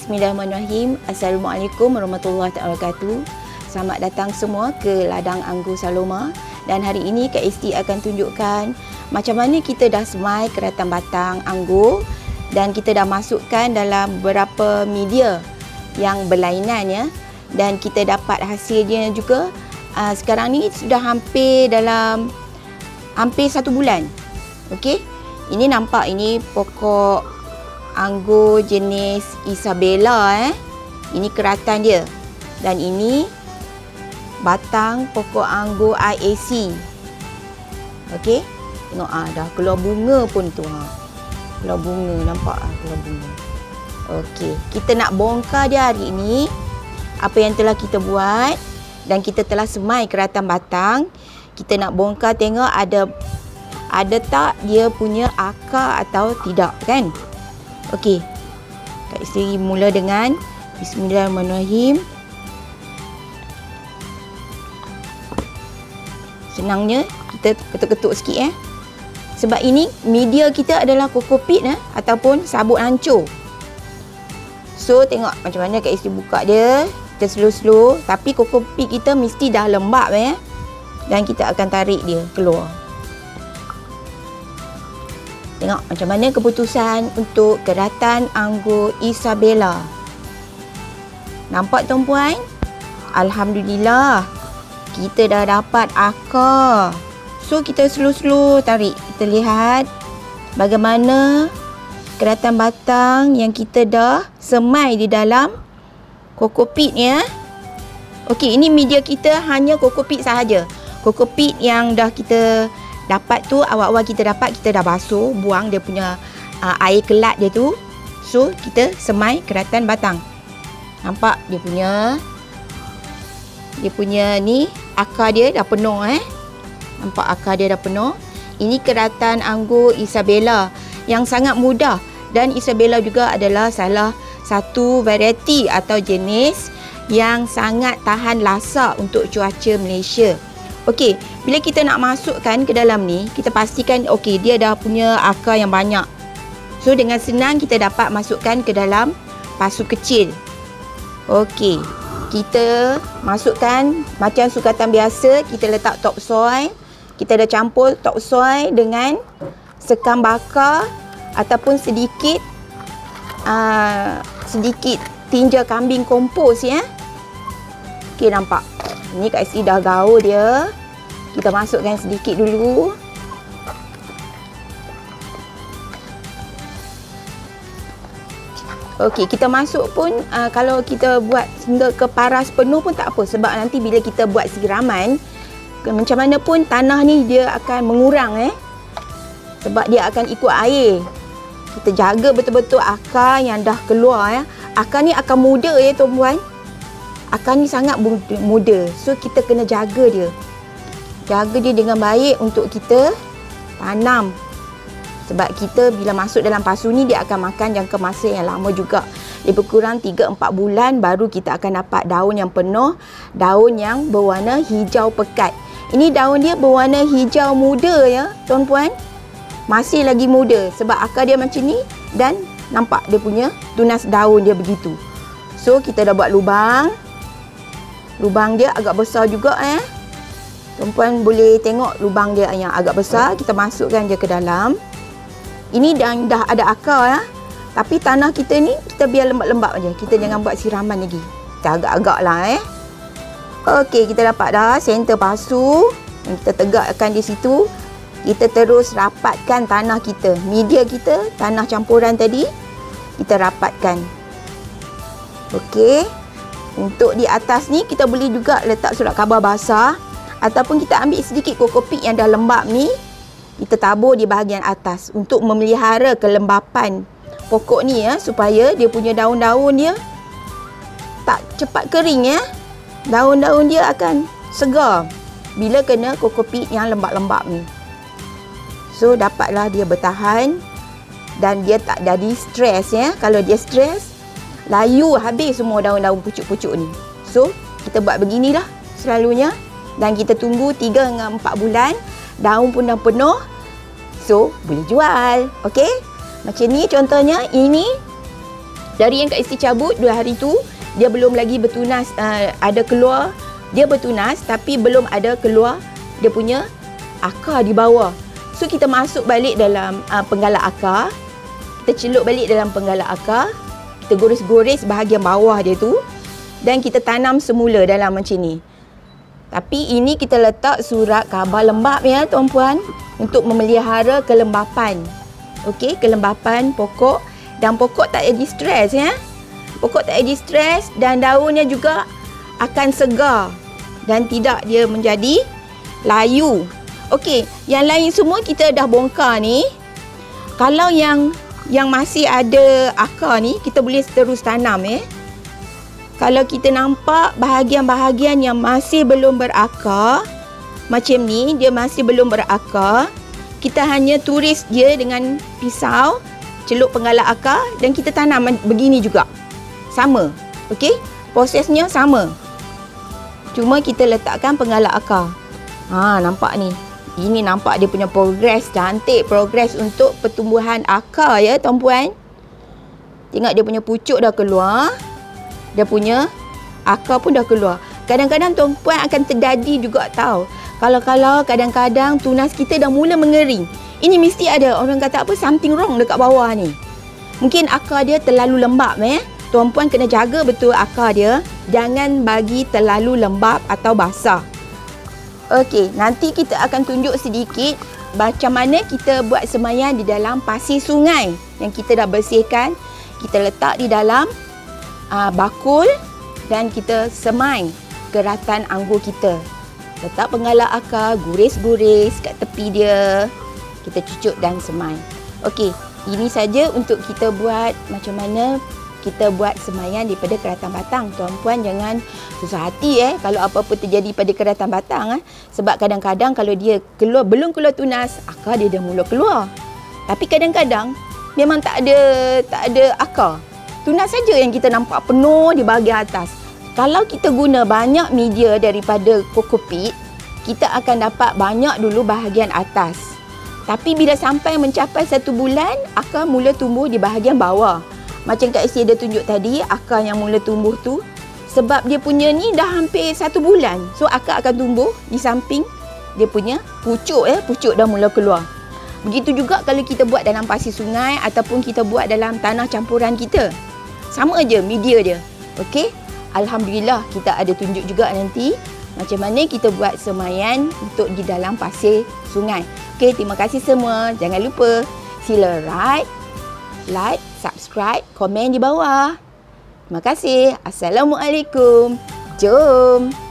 Bismillahirrahmanirrahim. Assalamualaikum warahmatullahi wabarakatuh. Selamat datang semua ke ladang anggur Saloma. Dan hari ini Kak Isti akan tunjukkan macam mana kita dah semai keratan batang anggur dan kita dah masukkan dalam beberapa media yang berlainan ya. Dan kita dapat hasilnya juga sekarang ni sudah hampir 1 bulan. Okey. Ini nampak ini pokok anggur jenis Isabella Ini keratan dia. Dan ini batang pokok anggur IAC. Okey. Tengok dah keluar bunga pun tu Keluar bunga, nampak keluar bunga. Okey, kita nak bongkar dia hari ini. Apa yang telah kita buat dan kita telah semai keratan batang. Kita nak bongkar tengok ada tak dia punya akar atau tidak kan? Okey. Kak Isti mula dengan Bismillahirrahmanirrahim. Senangnya kita ketuk-ketuk sikit Sebab ini media kita adalah kokopit ataupun sabut hancur. So tengok macam mana Kak Isti buka dia. Kita slow-slow, tapi kokopit kita mesti dah lembap dan kita akan tarik dia keluar. Tengok macam mana keputusan untuk keratan anggur Isabella. Nampak tuan-puan? Alhamdulillah. Kita dah dapat akar. So kita slow-slow tarik. Kita lihat bagaimana keratan batang yang kita dah semai di dalam kokopit Okey, ini media kita hanya kokopit sahaja. Kokopit yang dah kita dapat tu, awal-awal kita dah basuh, buang dia punya air kelat dia tu. So kita semai keratan batang. Nampak dia punya ni akar dia dah penuh Nampak akar dia dah penuh. Ini keratan anggur Isabella yang sangat mudah, dan Isabella juga adalah salah satu variety atau jenis yang sangat tahan lasak untuk cuaca Malaysia. Okey, bila kita nak masukkan ke dalam ni, kita pastikan okey dia dah punya akar yang banyak. So dengan senang kita dapat masukkan ke dalam pasu kecil. Okey, kita masukkan macam sukatan biasa, kita letak topsoil. Kita dah campur topsoil dengan sekam bakar ataupun sedikit tinja kambing kompos Okey, nampak. Ini Kak Isti dah gaul dia. Kita masukkan sedikit dulu. Okey, kita masuk pun kalau kita buat hingga ke paras penuh pun tak apa. Sebab nanti bila kita buat siraman, macam mana pun tanah ni dia akan mengurang sebab dia akan ikut air. Kita jaga betul-betul akar yang dah keluar Akar ni akan muda tuan-puan. Akar ni sangat muda. So kita kena jaga dia. Jaga dia dengan baik untuk kita tanam. Sebab kita bila masuk dalam pasu ni, dia akan makan jangka masa yang lama juga. Lebih kurang 3-4 bulan baru kita akan dapat daun yang penuh. Daun yang berwarna hijau pekat. Ini daun dia berwarna hijau muda tuan-puan. Masih lagi muda sebab akar dia macam ni. Dan nampak dia punya tunas daun dia begitu. So kita dah buat lubang. Lubang dia agak besar juga Tuan-puan boleh tengok lubang dia yang agak besar. Kita masukkan dia ke dalam. Ini dah ada akar tapi tanah kita ni kita biar lembap-lembap aja. Kita jangan buat siraman lagi. Kita agak-agak lah Okey, kita dapat dah center pasu. Kita tegakkan di situ. Kita terus rapatkan tanah kita. Media kita, tanah campuran tadi, kita rapatkan. Okey. Untuk di atas ni kita boleh juga letak surat khabar basah. Ataupun kita ambil sedikit kokopit yang dah lembap ni, kita tabur di bahagian atas untuk memelihara kelembapan pokok ni supaya dia punya daun-daun dia tak cepat kering Daun-daun dia akan segar bila kena kokopit yang lembap-lembap ni. So dapatlah dia bertahan dan dia tak jadi stres Kalau dia stres, layu habis semua daun-daun pucuk-pucuk ni. So kita buat beginilah selalunya. Dan kita tunggu 3 hingga 4 bulan. Daun pun dah penuh. So boleh jual. Okey. Macam ni contohnya. Ini Dari yang Kak Isti cabut 2 hari tu, dia belum lagi bertunas, ada keluar, dia bertunas tapi belum ada keluar dia punya akar di bawah. So kita masuk balik dalam penggalak akar, kita celup balik dalam penggalak akar, kita gores-gores bahagian bawah dia tu dan kita tanam semula dalam macam ni. Tapi ini kita letak surat khabar lembap ya tuan-puan, untuk memelihara kelembapan. Okey, kelembapan pokok, dan pokok tak jadi stres ya. Pokok tak jadi stres dan daunnya juga akan segar dan tidak dia menjadi layu. Okey, yang lain semua kita dah bongkar ni. Kalau yang masih ada akar ni, kita boleh terus tanam Kalau kita nampak bahagian-bahagian yang masih belum berakar, macam ni, dia masih belum berakar, kita hanya turis dia dengan pisau, celup penggalak akar dan kita tanam begini juga. Sama. Okey? Prosesnya sama. Cuma kita letakkan penggalak akar. Nampak ni. Ini nampak dia punya progres, cantik progres untuk pertumbuhan akar ya tuan-puan. Tengok dia punya pucuk dah keluar. Dia punya akar pun dah keluar. Kadang-kadang tuan-puan akan terjadi juga tahu. Kalau kadang-kadang tunas kita dah mula mengering. Ini mesti ada orang kata apa, something wrong dekat bawah ni. Mungkin akar dia terlalu lembab Tuan-puan kena jaga betul akar dia. Jangan bagi terlalu lembab atau basah. Okey, nanti kita akan tunjuk sedikit macam mana kita buat semaian di dalam pasir sungai yang kita dah bersihkan. Kita letak di dalam bakul dan kita semai keratan anggur kita. Letak penggalak akar, guris-guris kat tepi dia. Kita cucuk dan semai. Okey, ini saja untuk kita buat macam mana kita buat semaian daripada keratan batang. Tuan-puan jangan susah hati kalau apa-apa terjadi pada keratan batang sebab kadang-kadang kalau dia belum keluar tunas, akar dia dah mula keluar. Tapi kadang-kadang memang tak ada akar. Tunas saja yang kita nampak penuh di bahagian atas. Kalau kita guna banyak media daripada kokopit, kita akan dapat banyak dulu bahagian atas. Tapi bila sampai mencapai 1 bulan, akar mula tumbuh di bahagian bawah. Macam Kak Isti ada tunjuk tadi, akar yang mula tumbuh tu, sebab dia punya ni dah hampir 1 bulan. So akar akan tumbuh di samping dia punya pucuk pucuk dah mula keluar. Begitu juga kalau kita buat dalam pasir sungai ataupun kita buat dalam tanah campuran kita. Sama aja media dia. Okey? Alhamdulillah kita ada tunjuk juga nanti macam mana kita buat semaian untuk di dalam pasir sungai. Okey, terima kasih semua. Jangan lupa sila like, subscribe, komen di bawah. Terima kasih. Assalamualaikum. Jom.